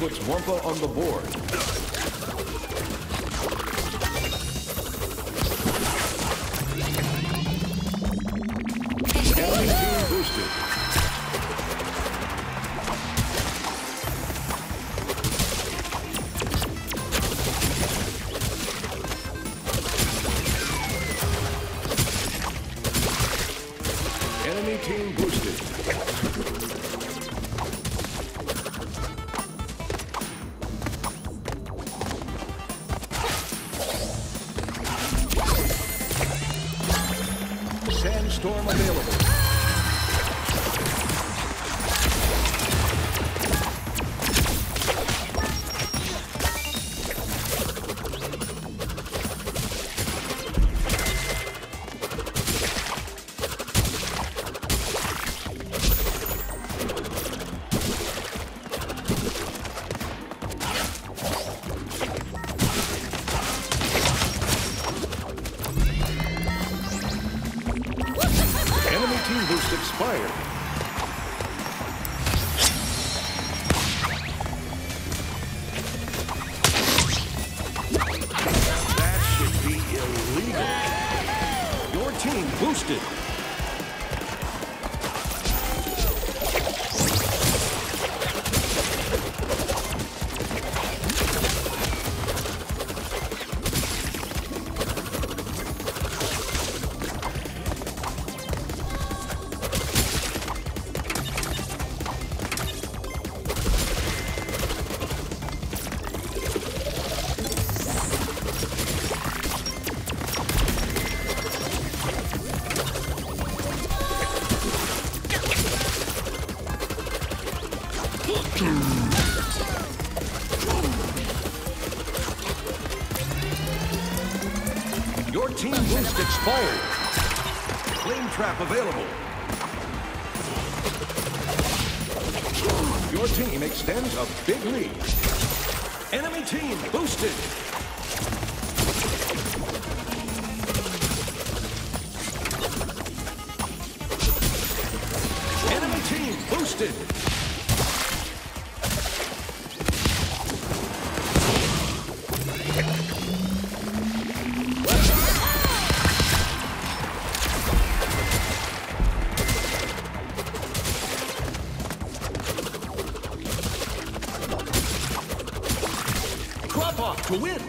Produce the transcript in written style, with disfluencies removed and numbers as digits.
puts Wumpa on the board. Enemy team boosted. Enemy team boosted. Sandstorm available. Enemy team boost expired. That should be illegal. Your team boosted. Your team boost expired. Flame trap available. Your team extends a big lead. Enemy team boosted. Enemy team boosted. Crop off to win.